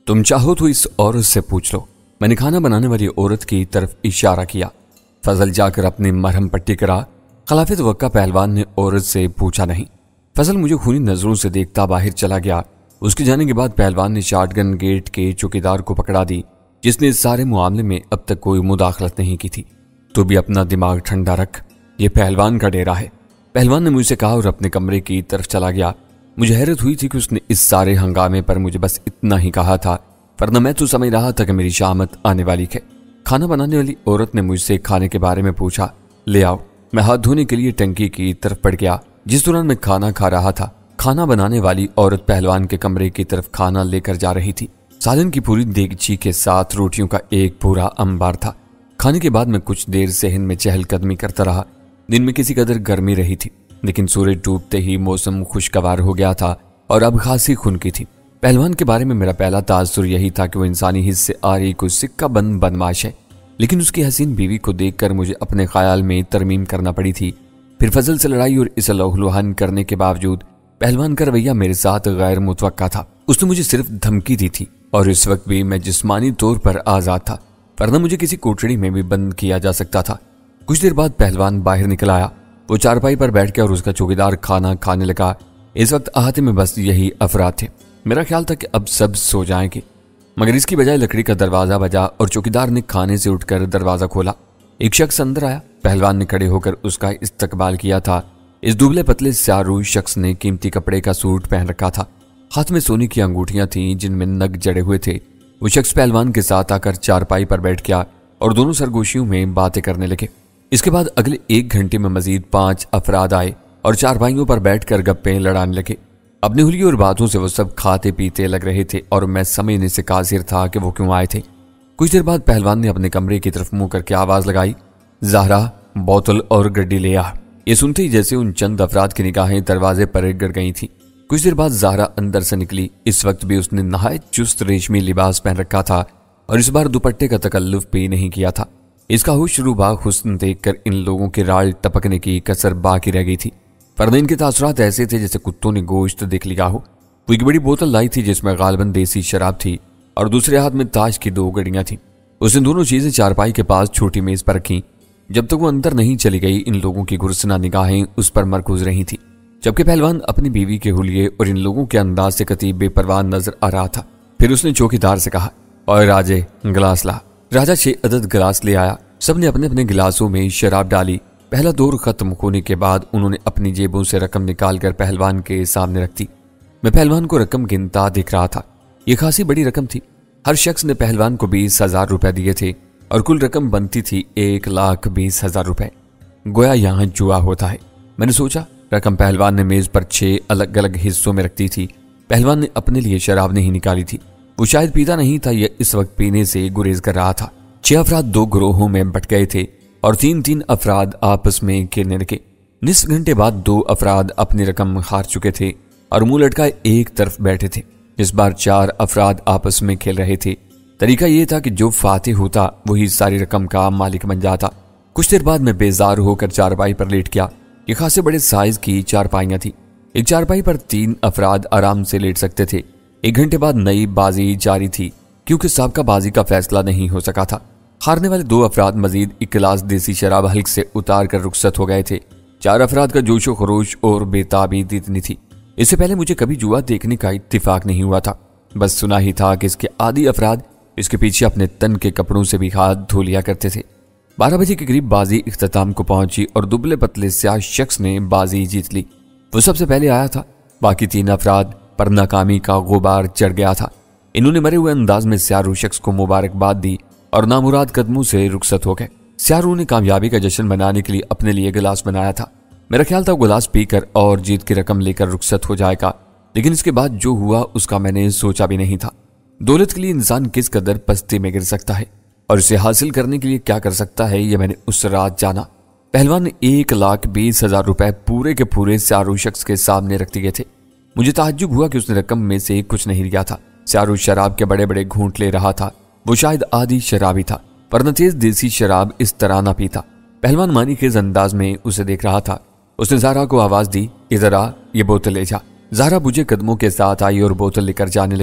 तुम चाहो तो इस औरत से पूछ लो। मैंने खाना बनाने वाली औरत की तरफ इशारा किया। फजल जाकर अपनी मरहम पट्टी करा। खिलाफत वक्का पहलवान ने औरत से पूछा नहीं। फजल मुझे खूनी नजरों से देखता बाहर चला गया। उसके जाने के बाद पहलवान ने शॉटगन गेट के चौकीदार को पकड़ा दी, जिसने इस सारे मामले में अब तक कोई मुदाखलत नहीं की थी। तो भी अपना दिमाग ठंडा रख, ये पहलवान का डेरा है, पहलवान ने मुझसे कहा और अपने कमरे की तरफ चला गया। मुझे हैरत हुई थी कि उसने इस सारे हंगामे पर मुझे बस इतना ही कहा था, वरना मैं तो समझ रहा था कि मेरी शामत आने वाली है। खाना बनाने वाली औरत ने मुझसे खाने के बारे में पूछा। ले आओ। मैं हाथ धोने के लिए टंकी की तरफ बढ़ गया। जिस दौरान मैं खाना खा रहा था, खाना बनाने वाली औरत पहलवान के कमरे की तरफ खाना लेकर जा रही थी। सालन की पूरी देगची के साथ रोटियों का एक पूरा अंबार था। खाने के बाद मैं कुछ देर सहन में चहलकदमी करता रहा। दिन में किसी कदर गर्मी रही थी, लेकिन सूरज डूबते ही मौसम खुशगवार हो गया था और अब खासी खुनकी थी। पहलवान के बारे में मेरा पहला तासुर यही था कि वो इंसानी हिस्स से आ रही कोई सिक्का बंद बदमाश है, लेकिन उसकी हसीन बीवी को देखकर मुझे अपने ख्याल में तरमीम करना पड़ी थी। फिर फजल से लड़ाई और इस लहूलुहान करने के बावजूद पहलवान का रवैया मेरे साथ गैर मुतवक्का था। उसने मुझे सिर्फ धमकी दी थी और इस वक्त भी मैं जिस्मानी तौर पर आजाद था, वरना मुझे किसी कोठड़ी में भी बंद किया जा सकता था। कुछ देर बाद पहलवान बाहर निकल आया। वो चारपाई पर बैठ गया और उसका चौकीदार खाना खाने लगा। इस वक्त अहाते में बस यही अफराद थे। मेरा ख्याल था कि अब सब सो जाएंगे, मगर इसकी बजाय लकड़ी का दरवाजा बजा और चौकीदार ने खाने से उठकर दरवाजा खोला। एक शख्स अंदर आया। पहलवान ने खड़े होकर उसका इस्तकबाल किया था। इस दुबले पतले स्यारू शख्स ने कीमती कपड़े का सूट पहन रखा था। हाथ में सोने की अंगूठियां थीं जिनमें नग जड़े हुए थे। वो शख्स पहलवान के साथ आकर चारपाई पर बैठ गया और दोनों सरगोशियों में बातें करने लगे। इसके बाद अगले 1 घंटे में मजीद 5 अफराद आए और चारपाइयों पर बैठकर गप्पे लड़ाने लगे। अपनी हुलियों और बातों से वो सब खाते पीते लग रहे थे और मैं समझने से कासिर था कि वो क्यों आए थे। कुछ देर बाद पहलवान ने अपने कमरे की तरफ मुंह करके आवाज लगाई, ज़हरा बोतल और गड्डी ले आ। ये सुनते ही जैसे उन चंद अफराद की निगाहें दरवाजे पर गिर गई थी। कुछ देर बाद ज़हरा अंदर से निकली। इस वक्त भी उसने नहायत चुस्त रेशमी लिबास पहन रखा था और इस बार दुपट्टे का तकल्लुफ भी नहीं किया था। इसका हुस्न हुस्न देखकर इन लोगों के राल टपकने की कसर बाकी रह गई थी, वरना इनके तासुरात ऐसे थे जैसे कुत्तों ने गोश्त देख लिया हो। वो एक बड़ी बोतल लाई थी जिसमें गालबन देसी शराब थी और दूसरे हाथ में ताश की 2 गड़ियां थी। उसने दोनों चीजें चारपाई के पास छोटी मेज पर रखी। जब तक वो अंदर नहीं चली गई, इन लोगों की गुरसना निगाहें उस पर मरकूज रही थी, जबकि पहलवान अपनी बीवी के हुलिये और इन लोगों के अंदाज से कतीब बेपरवाह नजर आ रहा था। फिर उसने चौकीदार से कहा, और राजे गिलास ला। राजा 6 अदद गिलास ले आया। सबने अपने अपने गिलासों में शराब डाली। पहला दौर खत्म होने के बाद उन्होंने अपनी जेबों से रकम निकालकर पहलवान के सामने रख दी। मैं पहलवान को रकम गिनता दिख रहा था। ये खासी बड़ी रकम थी। हर शख्स ने पहलवान को 20,000 रुपए दिए थे और कुल रकम बनती थी 1,20,000 रुपए। गोया यहाँ जुआ होता है। मैंने सोचा। रकम पहलवान ने मेज पर 6 अलग अलग हिस्सों में रखती थी। पहलवान ने अपने लिए शराब नहीं निकाली थी। वो शायद पीता नहीं था या इस वक्त पीने से गुरेज कर रहा था। 6 अफराद 2 ग्रोहों में बट गए थे और 3-3 अफराद आपस में खेलने लगे। निस्फ घंटे बाद 2 अफराद अपनी रकम हार चुके थे और मुंह लटकाए एक तरफ बैठे थे। इस बार 4 अफराद आपस में खेल रहे थे। तरीका यह था कि जो फातिह होता वही सारी रकम का मालिक बन जाता। कुछ देर बाद मैं बेजार होकर चारपाई पर लेट गया। ये खासे बड़े साइज की चारपाइयां थी। एक चारपाई पर 3 अफराद आराम से लेट सकते थे। 1 घंटे बाद नई बाजी जारी थी, क्योंकि साबका बाजी का फैसला नहीं हो सका था। हारने वाले 2 अफराद मजीद 1 गिलास देसी शराब हल्क से उतार कर रुखसत हो गए थे। 4 अफराद का जोशो खरोश और बेताबी इतनी थी। इससे पहले मुझे कभी जुआ देखने का इत्तेफाक नहीं हुआ था। बस सुना ही था कि इसके आदी अफराद इसके पीछे अपने तन के कपड़ों से भी हाथ धो लिया करते थे। 12 बजे के करीब बाजी इख्तिताम को पहुंची और दुबले पतले स्याह शख्स ने बाजी जीत ली। वो सबसे पहले आया था। बाकी 3 अफराद पर नाकामी का गुबार चढ़ गया था। इन्होंने मरे हुए अंदाज में स्यारू शख्स को मुबारकबाद दी और नामुराद कदमों से रुखसत हो गए। स्यारू ने कामयाबी का जश्न मनाने के लिए अपने लिए गिलास बनाया था। मेरा ख्याल था गिलास पीकर और जीत की रकम लेकर रुखसत हो जाएगा, लेकिन इसके बाद जो हुआ उसका मैंने सोचा भी नहीं था। दौलत के लिए इंसान किस कदर पस्ती में गिर सकता है और इसे हासिल करने के लिए क्या कर सकता है, यह मैंने उस रात जाना। पहलवान ने 1,20,000 रुपए पूरे के पूरे स्यारू शख्स के सामने रख दिए थे। मुझे ताज्जुब हुआ कि उसने रकम में से कुछ नहीं लिया था। स्यारू शराब के बड़े बड़े घूंट ले रहा था। वो शायद आधी शराबी था, वरना तेज देसी शराब इस तरह ना पीता। पहलवान मानी के अंदाज में उसे देख रहा था। उसने ज़हरा को आवाज दी, इधर आ, ये बोतल ले जा। ज़हरा बुझे कदमों के साथ आई और बोतल लेकर जाने लगी।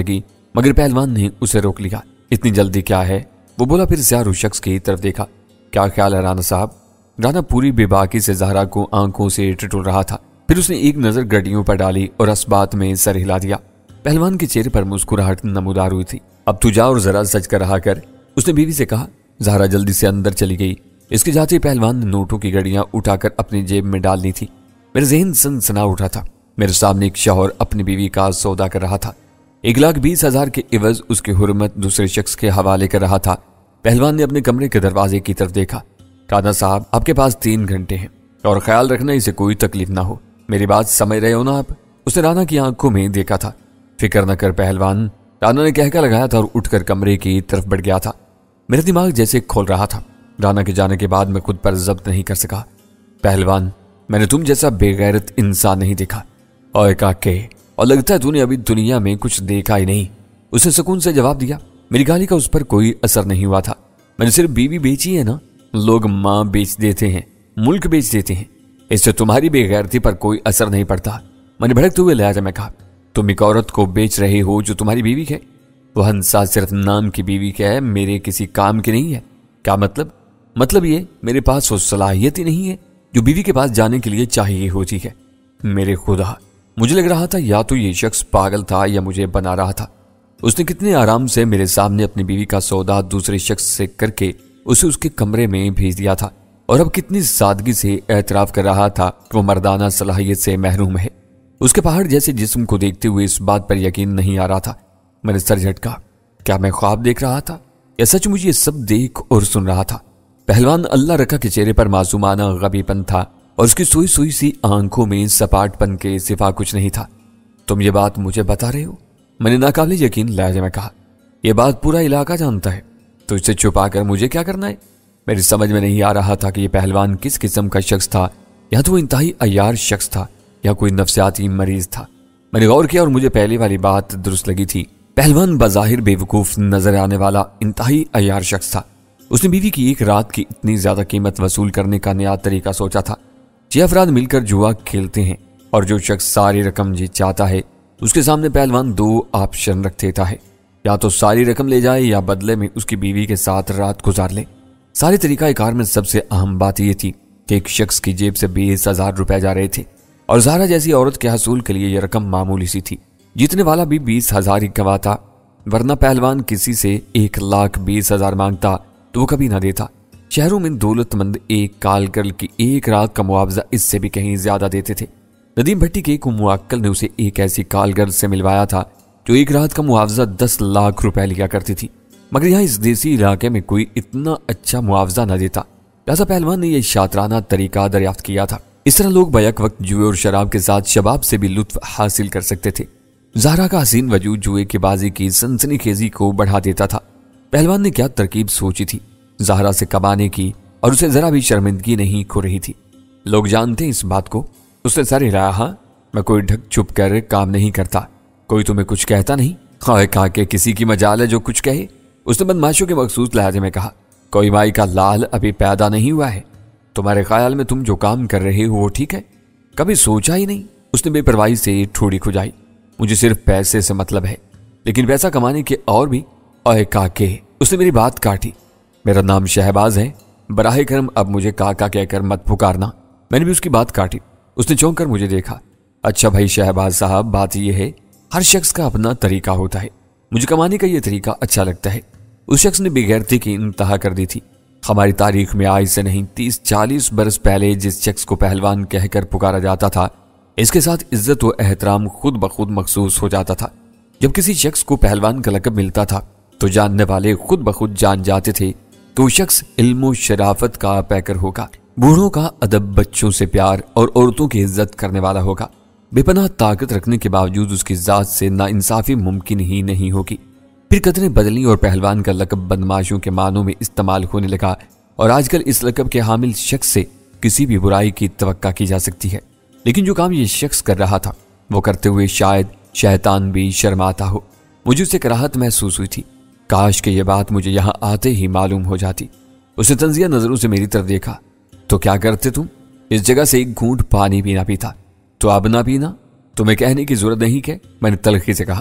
مگر پہلوان نے اسے روک لیا۔ اتنی جلدی کیا ہے؟ وہ بولا، پھر سیاہ رو شخص کی طرف دیکھا۔ کیا خیال ہے رانا صاحب؟ رانا پوری بے باکی سے زہرا کو آنکھوں سے ٹٹول رہا تھا۔ پھر اس نے ایک نظر گڈیوں پر ڈالی اور اسبات میں سر ہلا دیا۔ پہلوان کے چہرے پر مسکراہٹ نمودار ہوئی تھی۔ اب تو جا اور ذرا سچ کر رہا کر، اس نے بیوی سے کہا۔ زہرا جلدی سے اندر چلی گئی۔ اس کے جاتے پہلوان نے نوٹوں کی گڑیاں اٹھا کر اپنی جیب میں ڈالنی تھی۔ میرا ذہن سنسنا اٹھا تھا۔ میرے سامنے ایک شوہر اپنی بیوی کا سودا کر رہا تھا۔ 1,20,000 کے عوض اس کی حرمت دوسرے شخص کے حوالے کر رہا تھا۔ پہلوان نے اپنے کمرے کے دروازے کی طرف دیکھا۔ رانا صاحب، آپ کے پاس 3 گھنٹے ہیں اور خیال رکھنا اسے کوئی تکلیف نہ ہو۔ میری بات سمجھ رہے ہو نا آپ؟ اس نے رانا کی آنکھوں میں دیکھا تھا۔ فکر نہ کر پہلوان، رانا نے کہہ لگایا تھا اور اٹھ کر کمرے کی طرف بڑھ گیا تھا۔ میرا دماغ جیسے کھول رہا تھا۔ رانا کے جانے کے بعد میں خود پر ضبط نہیں کر سکا۔ پہلوان، میں نے تم جیسا بے غیرت انسان نہیں دیکھا۔ اوے کاکے، اور لگتا ہے تو نے ابھی دنیا میں کچھ دیکھا ہی نہیں۔ اس نے سکون سے جواب دیا۔ میری گالی کا اس پر کوئی اثر نہیں ہوا تھا۔ میں نے صرف بیوی بیچی ہے نا، لوگ ماں بیچ دیتے ہیں، ملک بیچ دیتے ہیں، اس سے تمہاری بے غیرتی پر کوئی اثر نہیں پڑتا۔ میں نے بھڑکتے ہوئے لہجے میں کہا، تم ایک عورت کو بیچ رہے ہو جو تمہاری بیوی ہے؟ وہ ہنسا صرف نام کی بیوی کا ہے، میرے کسی کام کی نہیں ہے۔ کیا مطلب؟ مطلب یہ میرے پاس وہ صلاحیت ہی نہیں ہے جو بیوی کے پاس جانے کے لیے چاہیے ہوتی ہے۔ میرے خدا، مجھے لگ رہا تھا یا تو یہ شخص پاگل تھا یا مجھے بنا رہا تھا۔ اس نے کتنے آرام سے میرے سامنے اپنی بیوی کا سودا دوسرے شخص سے کر کے اسے اس کے کمرے میں بھیج دیا تھا، اور اب کتنی سادگی سے اعتراف کر رہا تھا کہ وہ مردانہ صلاحیت سے محروم ہے۔ اس کے پہاڑ جیسے جسم کو دیکھتے ہوئے اس بات پر یقین نہیں آ رہا تھا۔ میں نے سر جھٹکا۔ کیا میں خواب دیکھ رہا تھا یا سچ مجھے یہ سب دیکھ اور سن رہا تھا؟ پہلوان اللہ رکھا کے چہرے پر معصومانہ غبی پن تھا اور اس کی سوئی سوئی سی آنکھوں میں سپاٹ پن کے سوا کچھ نہیں تھا۔ تم یہ بات مجھے بتا رہے ہو؟ میں نے ناقابل یقین لہجے میں کہا۔ یہ بات پورا علاقہ جانتا ہے، تو اسے چھپا کر مجھے کیا کرنا ہے؟ میری سمجھ میں نہیں آ رہا تھا کہ یہ پہلوان کس قسم کا شخص تھا، یا تو وہ انتہائی عیار شخص تھا یا کوئی نفسیاتی مریض تھا۔ میں نے غور کیا اور مجھے پہلی والی بات درست لگی تھی۔ پہلوان بظاہر بے وقوف نظر آنے والا انتہائی عیار شخص تھا۔ اس نے بیوی کی ایک رات کی اتنی زیادہ قیمت وصول کرنے کا نیا طریقہ سوچا تھا۔ 6 افراد مل کر جوا کھیلتے ہیں اور جو شخص ساری رقم جیت چاہتا ہے اس کے سامنے پہلوان 2 آپشن رکھ دیتا ہے، یا تو ساری رقم لے جائے یا بدلے میں اس کی بیوی کے ساتھ رات گزار لے۔ سارے طریقہ کار میں سب سے اہم بات یہ تھی کہ ایک شخص کی جیب سے 20,000 روپے جا رہے تھے، اور زہرا جیسی عورت کے حصول کے لیے یہ رقم معمولی سی تھی۔ جیتنے والا بھی 20,000 ہی گواتا، ورنہ پہلوان کسی سے 1,20,000 مانگتا تو وہ کبھی نہ دیتا۔ شہروں میں دولت مند ایک کال گرل کی ایک رات کا معاوضہ اس سے بھی کہیں زیادہ دیتے تھے۔ ندیم بھٹی کے ایک معقل نے اسے ایک ایسی کال گرل سے ملوایا تھا جو ایک رات کا معاوضہ 10 لاکھ روپے لیا کرتی تھی، مگر یہاں اس دیسی علاقے میں کوئی اتنا اچھا معاوضہ نہ دیتا، لہذا پہلوان نے یہ شاطرانہ طریقہ دریافت کیا تھا۔ اس طرح لوگ بیک وقت جوئے اور شراب کے ساتھ شباب سے بھی لطف حاصل کر سکتے تھے۔ زہرا کا حسین وجود جوئے کی بازی کی سنسنی خیزی کو بڑھا دیتا تھا۔ پہلوان نے کیا ترکیب سوچی تھی زہرا سے کمانے کی، اور اسے ذرا بھی شرمندگی نہیں کھو رہی تھی۔ لوگ جانتے ہیں اس بات کو؟ اس نے سر ہلایا۔ ہاں، میں کوئی ڈھک چھپ کر کام نہیں کرتا۔ کوئی تمہیں کچھ کہتا نہیں؟ خواہ کہا کہ کسی کی مجال ہے جو کچھ کہے، اس نے بدماشوں کے مخصوص لہجے میں کہا۔ کوئی مائی کا لال ابھی پیدا نہیں ہوا ہے۔ تمہارے خیال میں تم جو کام کر رہے ہو وہ ٹھیک ہے؟ کبھی سوچا ہی نہیں؟ اس نے بے پرواہی سے ٹھوڑی کھجائی۔ مجھے صرف پیسے سے مطلب ہے، لیکن پیسہ کمانے کے اور بھی۔ اوے کاکے، اس نے میری بات کاٹی۔ میرا نام شہباز ہے، براہ کرم اب مجھے کاکا کہہ کر مت پکارنا۔ میں نے بھی اس کی بات کاٹی۔ اس نے چونک کر مجھے دیکھا۔ اچھا بھائی شہباز صاحب، بات یہ ہے ہر شخص کا اپنا طریقہ ہوتا ہے، مجھے کمانے کا یہ طریقہ اچھا لگتا ہے۔ اس شخص نے بے غیرتی کی انتہا کر دی تھی۔ ہماری تاریخ میں آج سے نہیں 30-40 برس پہلے جس شخص کو پہلوان کہہ کر پکارا جاتا تھا، اس کے ساتھ عزت و احترام خود بخود مخصوص ہو جاتا تھا۔ جب کسی شخص کو پہلوان کا لقب ملتا تھا تو جاننے والے خود بخود جان جاتے تھے کہ وہ شخص علم و شرافت کا پیکر ہوگا، بوڑھوں کا ادب، بچوں سے پیار اور عورتوں کی عزت کرنے والا ہوگا۔ بے پناہ طاقت رکھنے کے باوجود اس کی ذات سے ناانصافی ممکن ہی نہیں ہوگی۔ پھر قدریں بدلی اور پہلوان کا لقب بدماشوں کے معنوں میں استعمال ہونے لگا، اور آج کل اس لقب کے حامل شخص سے کسی بھی برائی کی توقع کی جا سکتی ہے۔ لیکن جو کام یہ شخص کر رہا تھا وہ کرتے ہوئے شاید شیطان بھی شرماتا ہو۔ مجھے اسے کراہت محسوس ہوئی تھی۔ کاش کہ یہ بات مجھے یہاں آتے ہی معلوم ہو جاتی۔ اس نے تنزیہ نظروں سے میری طرف دیکھا۔ تو کیا کرتے تم؟ اس جگہ سے ایک گھونٹ پانی بھی نہ پیتا۔ تو اب نہ پینا؟ تمہیں کہنے کی ضرورت نہیں کہ؟ میں نے تلخی سے کہا۔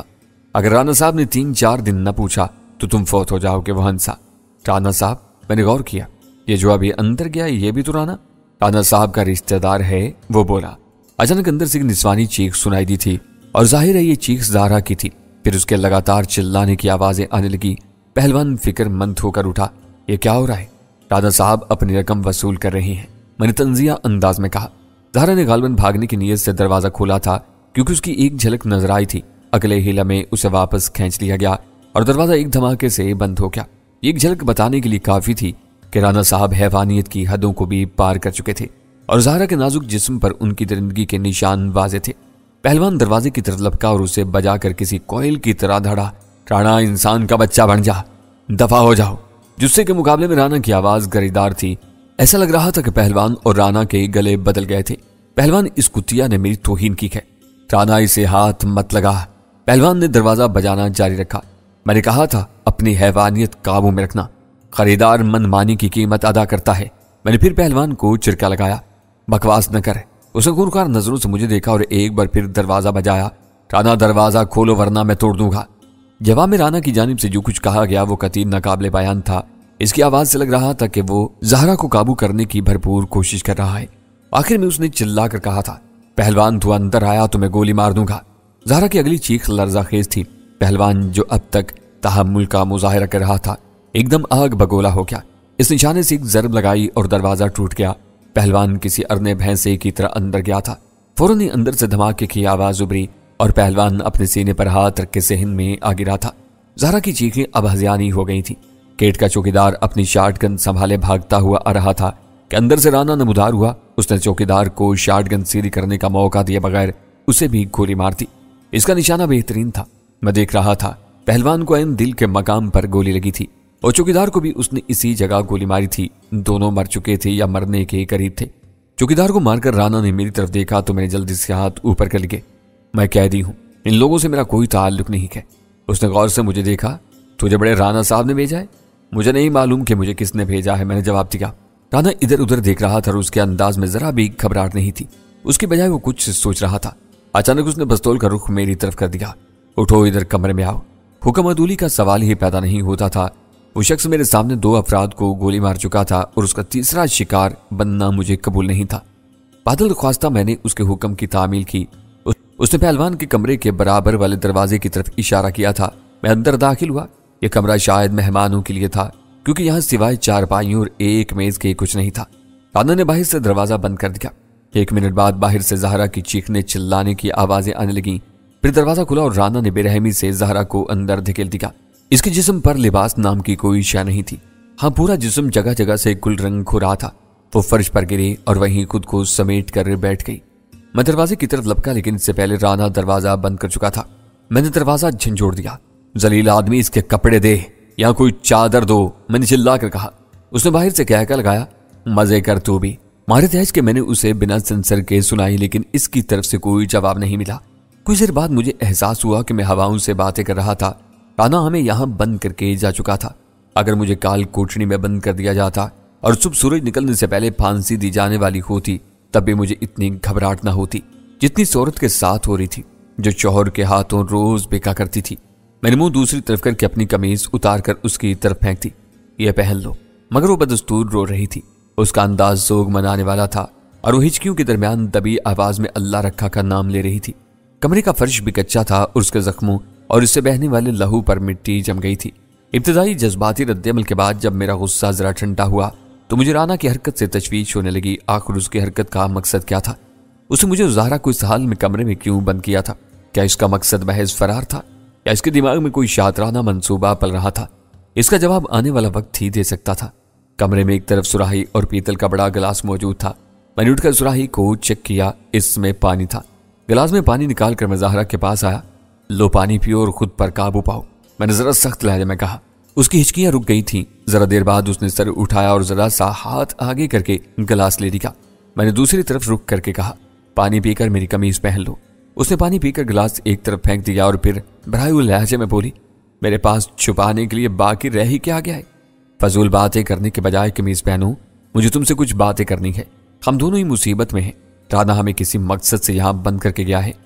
اگر رانا صاحب نے 3-4 دن نہ پوچھا تو تم فوت ہو جاؤ گے۔ وہ ہنسا۔ رانا صاحب؟ میں نے غور کیا، یہ جو ابھی اندر گیا یہ بھی تو رانا صاحب کا رشتہ دار ہے، وہ بولا۔ اچانک اندر سے ایک نسوانی چیخ سنائی دی تھی اور ظاہر ہے یہ چیخ زہرا کی تھی۔ پھر اس کے لگاتار چلانے کی آوازیں آنے لگی۔ پہلوان فکر مند ہو کر اٹھا۔ یہ کیا ہو رہا ہے؟ رانا صاحب اپنی رقم وصول کر رہی ہیں، میں نے تنزیہ انداز میں کہا۔ زہرا نے غالباً بھاگنے کی نیت سے دروازہ کھولا تھا کیونکہ اس کی ایک جھلک نظر آئی تھی۔ اگلے ہی لمحے اسے واپس کھینچ لیا گیا اور دروازہ ایک دھماکے سے بند ہو گیا۔ ایک جھلک بتانے کے لیے کافی تھی کہ رانا صاحب حیوانیت کی حدوں کو بھی پار کر چکے تھے اور زہرا کے نازک جسم پر ان کی درندگی کے نشان واضح تھے۔ پہلوان دروازے کی طرف لپکا اور اسے بجا کر کسی کوئل کی طرح دھڑا۔ رانا انسان کا بچہ بن جا، دفع ہو جاؤ۔ جسے کے مقابلے میں رانا کی آواز گریدار تھی۔ ایسا لگ رہا تھا کہ پہلوان اور رانا کے گلے بدل گئے تھے۔ پہلوان، اس کتیا نے میری توہین کی ہے، رانا اسے ہاتھ مت لگا۔ پہلوان نے دروازہ بجانا جاری رکھا۔ میں نے کہا تھا اپنی حیوانیت قابو میں رکھنا، خریدار من مانی کی قیمت ادا کرتا ہے۔ میں نے پھر پہلوان کو چرکا لگایا۔ بکواس نہ کر۔ اس نے خونخوار نظروں سے مجھے دیکھا اور ایک بار پھر دروازہ بجایا۔ رانا دروازہ کھولو ورنہ میں توڑ دوں گا۔ جواب میں رانا کی جانب سے جو کچھ کہا گیا وہ قطعی ناقابل بیان تھا۔ اس کی آواز سے لگ رہا تھا کہ وہ زہرا کو قابو کرنے کی بھرپور کوشش کر رہا ہے۔ آخر میں اس نے چلا کر کہا تھا، پہلوان تو اندر آیا تو میں گولی مار دوں گا۔ زہرا کی اگلی چیخ لرزہ خیز تھی۔ پہلوان جو اب تک تحمل کا مظاہرہ کر رہا تھا ایک دم آگ بگولا ہو گیا۔ اس نشانے سے ایک ضرب لگائی اور دروازہ ٹوٹ گیا۔ پہلوان کسی ارنے بھینسے کی طرح اندر گیا تھا۔ فوراً ہی اندر سے دھماکے کی آواز ابری اور پہلوان اپنے سینے پر ہاتھ رکھ کے صحن میں آ گرا تھا۔ زہرا کی چیخیں اب ہذیانی ہو گئی تھی۔ گیٹ کا چوکیدار اپنی شاٹ گن سنبھالے بھاگتا ہوا آ رہا تھا کہ اندر سے رانا نمودار ہوا۔ اس نے چوکیدار کو شاٹ گن سیری کرنے کا موقع دیے بغیر اسے بھی گولی مار دی۔ اس کا نشانہ بہترین تھا۔ میں دیکھ رہا تھا پہلوان کو عین دل کے مقام پر گولی لگی تھی اور چوکیدار کو بھی اس نے اسی جگہ گولی ماری تھی۔ دونوں مر چکے تھے یا مرنے کے قریب تھے۔ چوکیدار کو مار کر رانا نے میری طرف دیکھا تو میں نے جلدی سے ہاتھ اوپر کر لیے۔ میں قیدی ہوں، ان لوگوں سے میرا کوئی تعلق نہیں ہے۔ اس نے غور سے مجھے دیکھا۔ تجھے بڑے رانا صاحب نے بھیجا ہے؟ مجھے نہیں معلوم کہ مجھے کس نے بھیجا ہے، میں نے جواب دیا۔ رانا ادھر ادھر دیکھ رہا تھا اور اس کے انداز میں ذرا بھی گھبراہٹ نہیں تھی۔ اس کی بجائے وہ کچھ سوچ رہا تھا۔ اچانک اس نے پستول کا رخ میری طرف کر دیا۔ اٹھو، ادھر کمرے میں آؤ۔ حکم عدولی کا سوال ہی پیدا نہیں ہوتا تھا۔ وہ شخص میرے سامنے 2 افراد کو گولی مار چکا تھا اور اس کا تیسرا شکار بننا مجھے قبول نہیں تھا۔ بادل خواستہ میں نے اس کے حکم کی تعمیل کی۔ اس نے پہلوان کے کمرے کے برابر والے دروازے کی طرف اشارہ کیا تھا۔ میں اندر داخل ہوا۔ یہ کمرہ شاید مہمانوں کے لیے تھا کیونکہ یہاں سوائے 4 پائیوں اور ایک میز کے کچھ نہیں تھا۔ رانا نے باہر سے دروازہ بند کر دیا۔ 1 منٹ بعد باہر سے زہرا کی چیخنے چلانے کی آوازیں آنے لگیں۔ پھر دروازہ کھلا اور رانا نے بے رحمی سے زہرا کو اندر دھکیل دیا۔ اس کے جسم پر لباس نام کی کوئی شے نہیں تھی۔ ہاں، پورا جسم جگہ جگہ سے گل رنگ کھو رہا تھا۔ وہ فرش پر گری اور وہیں خود کو سمیٹ کر بیٹھ گئی۔ میں دروازے کی طرف لپکا لیکن اس سے پہلے رانا دروازہ بند کر چکا تھا۔ میں نے دروازہ جھنجھوڑ دیا۔ ذلیل آدمی، اس کے کپڑے دے یا کوئی چادر دو، میں نے چلا کر کہا۔ اس نے باہر سے کہکا لگایا، مزے کر تو بھی۔ مارے تیج کہ میں نے اسے بنا سنسر کے سنائی لیکن اس کی طرف سے کوئی جواب نہیں ملا۔ کچھ دیر بعد مجھے احساس ہوا کہ میں ہواؤں سے باتیں کر رہا تھا۔ رانا ہمیں یہاں بند کر کے جا چکا تھا۔ اگر مجھے کال کوٹڑی میں بند کر دیا جاتا اور صبح سورج نکلنے سے پہلے پھانسی دی جانے والی ہوتی تب بھی مجھے اتنی گھبراہٹ نہ ہوتی جتنی اس عورت کے ساتھ ہو رہی تھی جو شوہر کے ہاتھوں روز بکا کرتی تھی۔ میں نے منہ دوسری طرف کر کے اپنی قمیض اتار کر اس کی طرف پھینک دی۔ یہ پہن لو۔ مگر وہ بدستور رو رہی تھی۔ اس کا انداز سوگ منانے والا تھا اور وہ ہچکیوں کے درمیان دبی آواز میں اللہ رکھا کا نام لے رہی تھی۔ کمرے کا فرش بھی کچا تھا اور اس کے زخموں اور اس سے بہنے والے لہو پر مٹی جم گئی تھی۔ ابتدائی جذباتی رد عمل کے بعد جب میرا غصہ ذرا ٹھنڈا ہوا تو مجھے رانا کی حرکت سے تشویش ہونے لگی۔ آخر اس کی حرکت کا مقصد کیا تھا؟ اس نے مجھے زہرا کو اس حال میں کمرے میں کیوں بند کیا تھا؟ کیا اس کا مقصد محض فرار تھا یا اس کے دماغ میں کوئی شاطرانہ منصوبہ پل رہا تھا؟ اس کا جواب آنے والا وقت ہی دے سکتا تھا۔ کمرے میں ایک طرف سراہی اور پیتل کا بڑا گلاس موجود تھا۔ میں نے اٹھ کر سراہی کو چیک کیا، اس میں پانی تھا۔ گلاس میں پانی نکال کر میں زہرا کے پاس آیا۔ لو پانی پیو اور خود پر قابو پاؤ، میں نے ذرا سخت لہجے میں کہا۔ اس کی ہچکیاں رک گئی تھیں۔ ذرا دیر بعد اس نے سر اٹھایا اور ذرا سا ہاتھ آگے کر کے گلاس لے لیا۔ میں نے دوسری طرف رک کر کے کہا، پانی پی کر میری قمیض پہن لو۔ اس نے پانی پی کر گلاس ایک طرف پھینک دیا اور پھر بھرائے ہوئے لہجے میں بولی، میرے پاس چھپانے کے لیے باقی رہ ہی کیا گیا ہے؟ فضول باتیں کرنے کے بجائے قمیض پہنو، مجھے تم سے کچھ باتیں کرنی ہے۔ ہم دونوں ہی مصیبت میں ہیں۔ رانا ہمیں کسی مقصد سے یہاں بند کر کے گیا ہے۔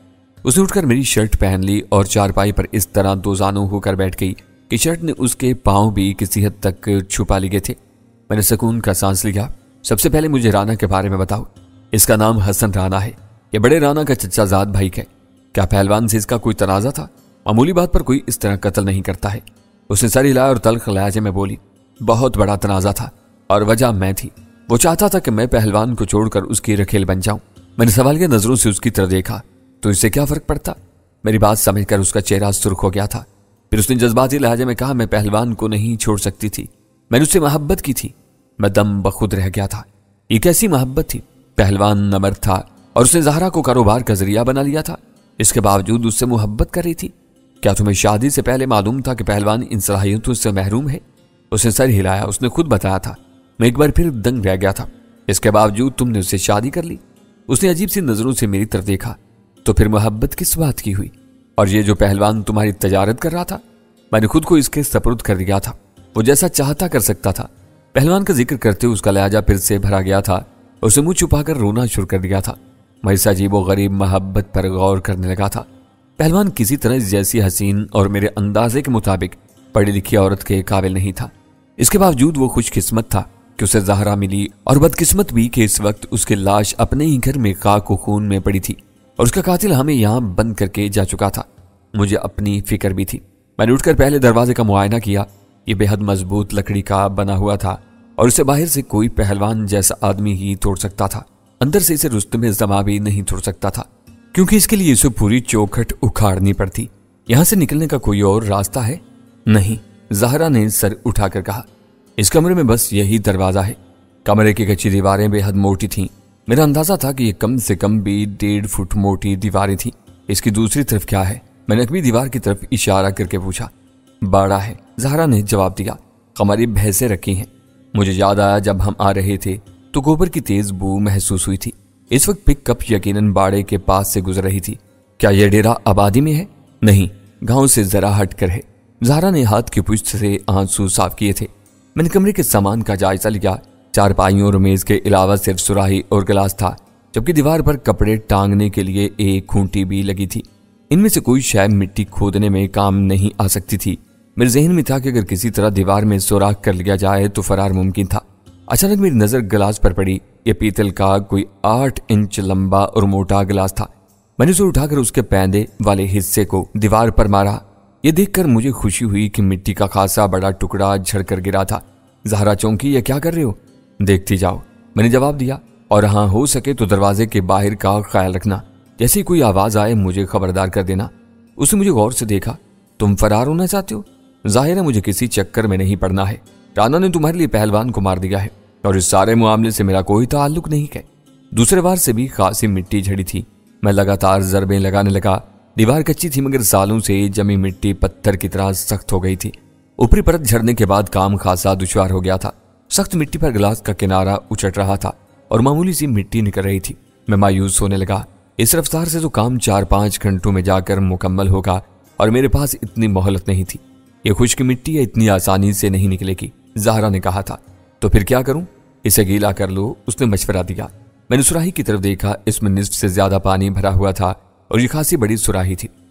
उसने उठकर मेरी शर्ट पहन ली और चारपाई पर इस तरह दो जानू होकर बैठ गई कि शर्ट ने उसके पांव भी किसी हद तक छुपा लिए थे। मैंने सुकून का सांस लिया। सबसे पहले मुझे राना के बारे में बताओ। इसका नाम हसन राना है। ये बड़े राना का चचाजाद भाई है। क्या पहलवान से इसका कोई तनाजा था? मामूली बात पर कोई इस तरह कत्ल नहीं करता है। उसने सर हिलाया और तल्ख लहजे में बोली, बहुत बड़ा तनाजा था और वजह मैं थी। वो चाहता था कि मैं पहलवान को छोड़कर उसकी रखेल बन जाऊं। मैंने सवालिया नजरों से उसकी तरफ देखा। तो इससे क्या फर्क पड़ता? मेरी बात समझकर उसका चेहरा सुर्ख हो गया था। फिर उसने जज्बाती लहजे में कहा, मैं पहलवान को नहीं छोड़ सकती थी। मैंने उससे मोहब्बत की थी। मैं दम बखुद रह गया था। ये कैसी मोहब्बत थी? पहलवान नमर्द था और उसने ज़हरा को कारोबार का जरिया बना लिया था। इसके बावजूद उससे मोहब्बत कर रही थी। क्या तुम्हें शादी से पहले मालूम था कि पहलवान इन सलाहियतों से महरूम है? उसने सर हिलाया। उसने खुद बताया था। मैं एक बार फिर दंग रह गया था। इसके बावजूद तुमने उससे शादी कर ली। उसने अजीब सी नजरों से मेरी तरफ देखा। तो फिर मोहब्बत किस बात की हुई? और ये जो पहलवान तुम्हारी तजारत कर रहा था, मैंने खुद को इसके सपुर्द कर दिया था। वो जैसा चाहता कर सकता था। पहलवान का जिक्र करते उसका लहजा फिर से भरा गया था। उसे मुंह छुपाकर रोना शुरू कर दिया था। मैं इस अजीब व गरीब मोहब्बत पर गौर करने लगा था। पहलवान किसी तरह जैसी हसीन और मेरे अंदाजे के मुताबिक पढ़ी लिखी औरत के काबिल नहीं था। इसके बावजूद वो खुशकिस्मत था कि उसे ज़हरा मिली, और बदकिस्मत भी कि इस वक्त उसकी लाश अपने ही घर में खाक व खून में पड़ी थी और उसका कातिल हमें यहाँ बंद करके जा चुका था। मुझे अपनी फिक्र भी थी। मैंने उठकर पहले दरवाजे का मुआयना किया। ये बेहद मजबूत लकड़ी का बना हुआ था और उसे बाहर से कोई पहलवान जैसा आदमी ही तोड़ सकता था। अंदर से इसे रुस्तम ज़मा भी नहीं तोड़ सकता था, क्योंकि इसके लिए इसे पूरी चौखट उखाड़नी पड़ती। यहां से निकलने का कोई और रास्ता है? नहीं, ज़हरा ने सर उठाकर कहा। इस कमरे में बस यही दरवाजा है। कमरे की कच्ची दीवारें बेहद मोटी थीं। मेरा अंदाजा था कि ये कम से कम भी 1.5 फुट मोटी दीवारें थीं। इसकी दूसरी तरफ क्या है? मैंने अगली दीवार की तरफ इशारा करके पूछा। बाड़ा है, ज़हरा ने जवाब दिया। हमारी भैंसें रखी हैं। मुझे याद आया जब हम आ रहे थे तो गोबर की तेज बू महसूस हुई थी। इस वक्त पिकअप यकीनन बाड़े के पास से गुजर रही थी। क्या यह डेरा आबादी में है? नहीं, गांव से जरा हटकर है। ज़हरा ने हाथ की पुश्त से आंसू साफ किए थे। मैंने कमरे के सामान का जायजा लिया। चारपाइयों और मेज के अलावा सिर्फ सुराही और गिलास था, जबकि दीवार पर कपड़े टांगने के लिए एक खूंटी भी लगी थी। इनमें से कोई शय मिट्टी खोदने में काम नहीं आ सकती थी। मेरे जहन में था कि अगर किसी तरह दीवार में सुराख कर लिया जाए तो फरार मुमकिन था। अचानक मेरी नजर गिलास पर पड़ी। यह पीतल का कोई 8 इंच लंबा और मोटा गिलास था। मैंने उसे उठाकर उसके पैंदे वाले हिस्से को दीवार पर मारा। यह देखकर मुझे खुशी हुई कि मिट्टी का खासा बड़ा टुकड़ा झड़कर गिरा था। ज़हरा चौंकी, यह क्या कर रहे हो? देखती जाओ, मैंने जवाब दिया। और हाँ, हो सके तो दरवाजे के बाहर का ख्याल रखना। जैसे कोई आवाज आए मुझे खबरदार कर देना। उसने मुझे गौर से देखा। तुम फरार होना चाहते हो? जाहिर है मुझे किसी चक्कर में नहीं पड़ना है। राना ने तुम्हारे लिए पहलवान को मार दिया है और इस सारे मामले से मेरा कोई ताल्लुक नहीं है। दूसरे बार से भी खासी मिट्टी झड़ी थी। मैं लगातार ज़रबें लगाने लगा। दीवार कच्ची थी मगर सालों से जमी मिट्टी पत्थर की तरह सख्त हो गई थी। ऊपरी परत झड़ने के बाद काम खासा दुश्वार हो गया था। सख्त मिट्टी पर गिलास का किनारा उचट रहा था और मामूली सी मिट्टी निकल रही थी। मैं मायूस होने लगा। इस रफ्तार से तो काम 4-5 घंटों में जाकर मुकम्मल होगा और मेरे पास इतनी मोहलत नहीं थी। ये खुश्क मिट्टी इतनी आसानी से नहीं निकलेगी, ज़हरा ने कहा था। तो फिर क्या करूं? इसे गीला कर लो, उसने मशवरा दिया। मैंने सुराही की तरफ देखा। इसमें निस्फ से ज्यादा पानी भरा हुआ था और ये खासी बड़ी सुराही थी।